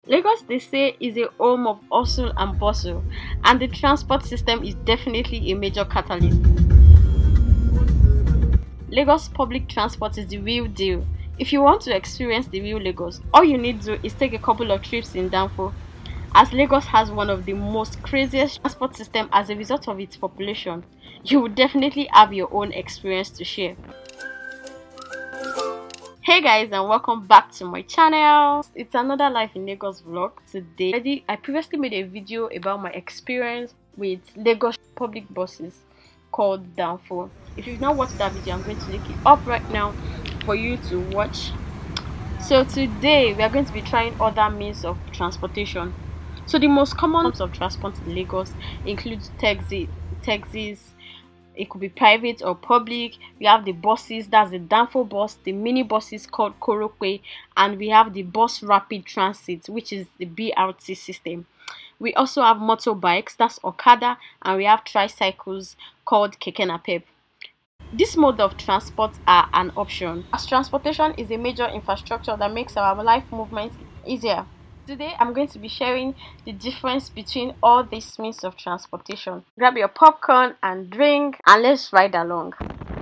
Lagos, they say, is a home of hustle and bustle, and the transport system is definitely a major catalyst. Lagos public transport is the real deal. If you want to experience the real Lagos, all you need to do is take a couple of trips in Danfo, as Lagos has one of the most craziest transport system as a result of its population. You will definitely have your own experience to share. Hey guys, and welcome back to my channel. It's another life in Lagos vlog. Today I previously made a video about my experience with Lagos public buses called Danfo. If you've not watched that video, I'm going to link it up right now for you to watch. So today we are going to be trying other means of transportation. So the most common forms of transport in Lagos includes taxis. It could be private or public. We have the buses, that's the Danfo bus, the mini buses called Korokwe, and we have the bus rapid transit, which is the BRT system. We also have motorbikes, that's Okada, and we have tricycles called Keke Napep. This mode of transport are an option, as transportation is a major infrastructure that makes our life movement easier. Today I'm going to be sharing the difference between all these means of transportation. Grab your popcorn and drink and let's ride along.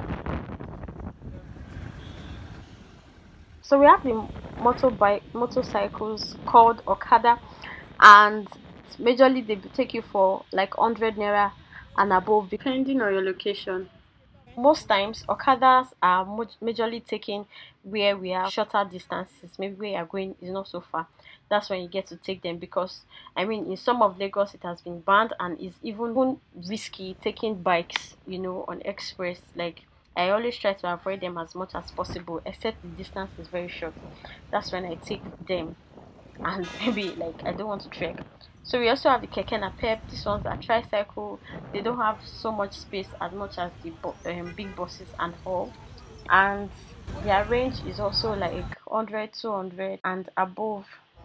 So we have the motorcycles called Okada, and majorly they take you for like 100 naira and above depending on your location. Most times Okadas are majorly taken where we have shorter distances, maybe where you're going is not so far. That's when you get to take them, because I mean in some of Lagos it has been banned and is even risky taking bikes, on express. Like, I always try to avoid them as much as possible, except the distance is very short. That's when I take them, and maybe like I don't want to trek. So we also have the Keke Napep. These ones are tricycle. They don't have so much space as much as the big buses and all, and their range is also like 100, 200 and above.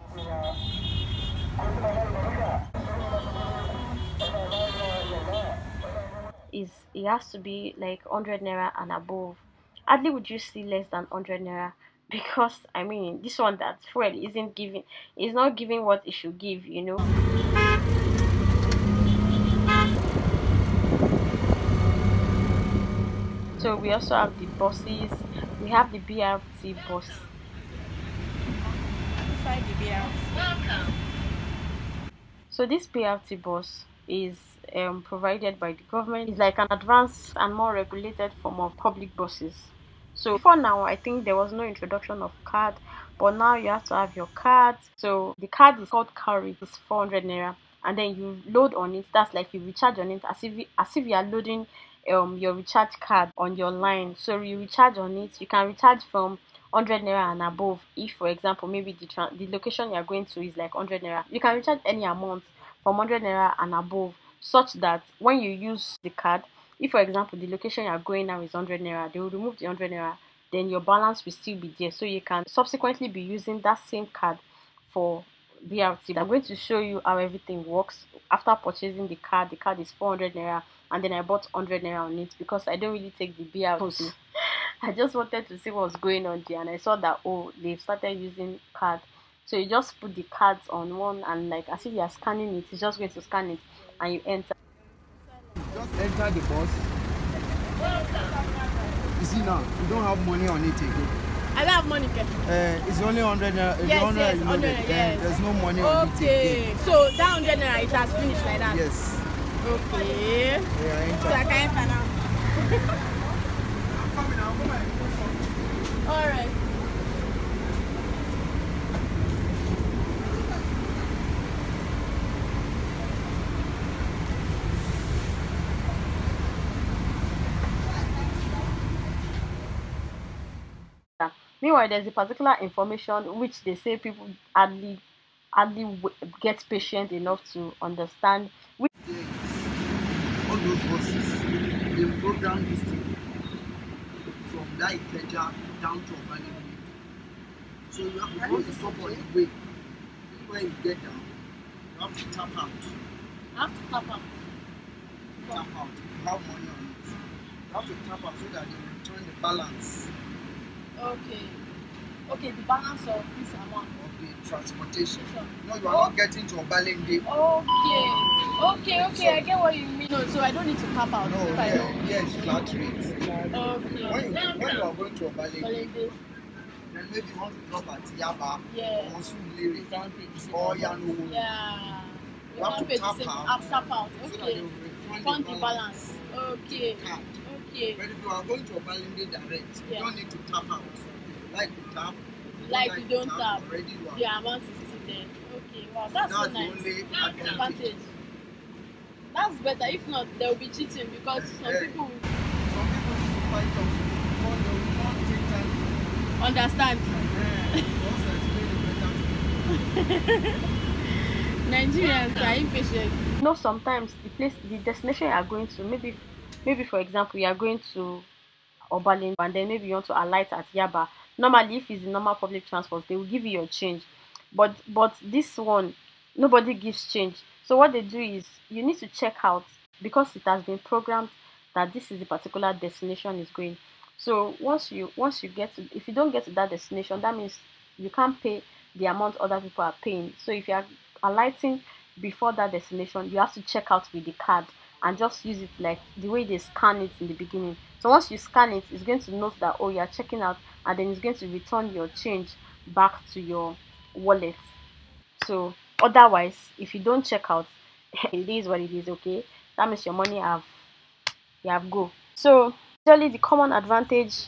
Is it has to be like 100 naira and above. Hardly would you see less than 100 naira, because I mean this one that fuel isn't giving, is not giving what it should give. So we also have the buses. We have the BRT bus. Inside the BRT. So this BRT bus is provided by the government. It's like an advanced and more regulated form of public buses. So before now, I think there was no introduction of card, but now you have to have your card. So the card is called Cowry. It's 400 naira, and then you load on it. That's like you recharge on it as if you are loading your recharge card on your line. So you recharge on it. You can recharge from 100 naira and above. If for example maybe the location you are going to is like 100 naira, you can recharge any amount from 100 naira and above, such that when you use the card, if for example the location you are going now is 100 naira, they will remove the 100 naira, then your balance will still be there, so you can subsequently be using that same card for BRT. I'm going to show you how everything works. After purchasing the card is 400 naira, and then I bought 100 naira on it because I don't really take the BRT. I just wanted to see what's going on there, and I saw that, oh, they've started using card. So you just put the cards on one, and like as if you are scanning it, it's just going to scan it and you enter. Just enter the bus. You see now, you don't have money on it again. I don't have money. It's only 100 naira. Yes, 100, yes. There's no money on it again. So that 100 naira, it has finished like that? Yes. Okay. Yeah, So I can enter now. Alright. Meanwhile, there's a particular information which they say people hardly get patient enough to understand. All those buses, they program this thing from that Ikeja down to Omani. So you have to stop on the way. When you get down, you have to tap out. I have to tap out. Tap out. You have money on it. You have to tap out so that they return the balance. Okay. Okay, the balance of this amount. Of the transportation. No, you are not getting to Obalende. Okay, I get what you mean. No, so I don't need to tap out. No, yes, flat rate. Okay. When you are going to Obalende, then maybe you want to drop at Yaba or Suliri or Yanu. Yeah. You have to tap out. Okay. So that they will Fund the balance. Okay. Okay. But if you are going to Obalende direct, you don't need to tap out. Like you tap. Like you don't tap. Already you are. The amount is still there. Okay, wow, that's so nice. That's the advantage. That's better. If not, there will be cheating because some people need to fight up. They will not take time. Understand. Nigerians are impatient. You know, sometimes the destination you are going to, maybe for example, you are going to Obalende and then maybe you want to alight at Yaba. Normally, if it's the normal public transport, they will give you your change. But this one, nobody gives change. So what they do is you need to check out because it has been programmed that this is the particular destination is going. So once you get to, if you don't get to that destination, that means you can't pay the amount other people are paying. So if you are alighting before that destination, you have to check out with the card and just use it like the way they scan it in the beginning. So once you scan it, it's going to note that, oh, you are checking out, and then it's going to return your change back to your wallet. So otherwise, if you don't check out, it is what it is. Okay, that means your money have go. So usually the common advantage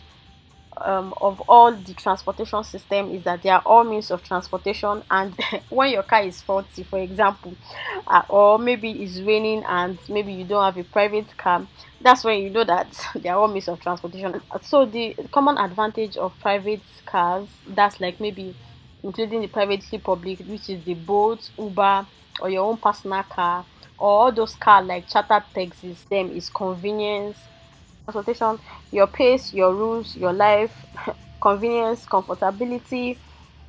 of all the transportation system is that they are all means of transportation, and when your car is faulty, for example, or maybe it's raining and maybe you don't have a private car, that's when you know that they are all means of transportation. So the common advantage of private cars, that's like maybe including the privately public, which is the Bolt, Uber, or your own personal car, or all those cars like chartered taxis, them is convenience, transportation, your pace, your rules, your life, convenience, comfortability,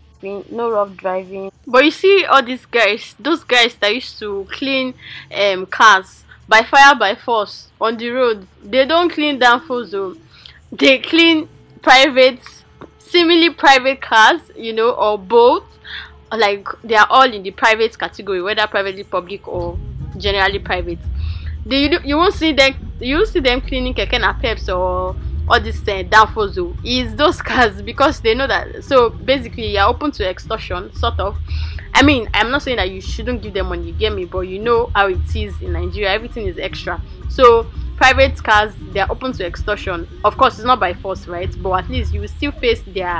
no rough driving. But you see all these guys, those guys that used to clean cars by fire by force on the road, they don't clean down fools though. They clean private, seemingly private cars, or boats. Like they are all in the private category, whether privately public or generally private. You won't see them. You see them cleaning keke napeps or all this downfalls. Is those cars because they know that. So basically, you're open to extortion, sort of. I mean, I'm not saying that you shouldn't give them money, you get me, but you know how it is in Nigeria. Everything is extra. So private cars, they're open to extortion. Of course, it's not by force, right? But at least you will still face their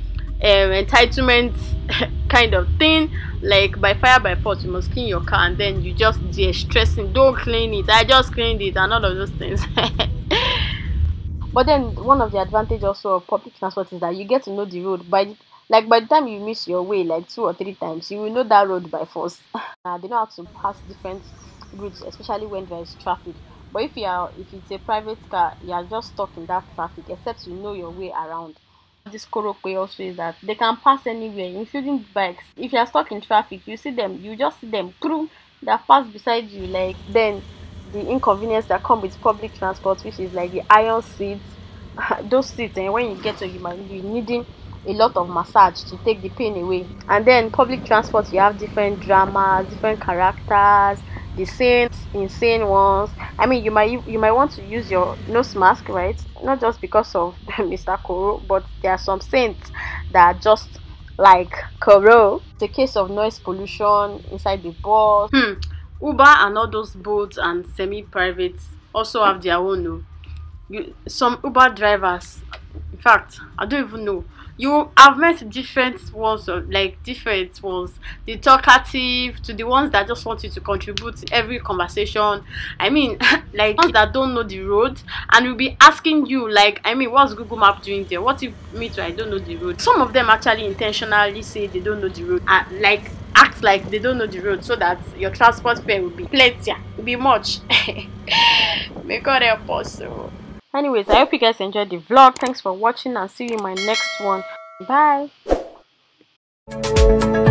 entitlement kind of thing, like by fire by force you must clean your car, and then you just stressing, don't clean it, I just cleaned it, and all of those things. But then one of the advantage also of public transport is that you get to know the road by the time you miss your way like 2 or 3 times, you will know that road by force. They know how to pass different routes, especially when there is traffic. But if it's a private car, you are just stuck in that traffic except you know your way around. This Korokwe also is that they can pass anywhere, including bikes. If you are stuck in traffic, you just see them through that pass beside you. Like then the inconvenience that come with public transport, which is like the iron seats, those seats, and when you get to, you might be needing a lot of massage to take the pain away. And then public transport, you have different dramas, different characters, the same insane ones. I mean, you might want to use your nose mask, right? Not just because of Mr. Koro, but there are some saints that are just like Koro. The case of noise pollution inside the bus. Uber and all those boats and semi-private also have their own. No, some Uber drivers, in fact, I don't even know. I've met different ones, the talkative to the ones that just want you to contribute to every conversation. I mean, like ones that don't know the road and will be asking you, like, I mean, what's Google Map doing there? What if me too, I don't know the road? Some of them actually intentionally say they don't know the road and act like they don't know the road so that your transport fare will be plenty, will be much. May God help us. So anyways, I hope you guys enjoyed the vlog. Thanks for watching and see you in my next one. Bye.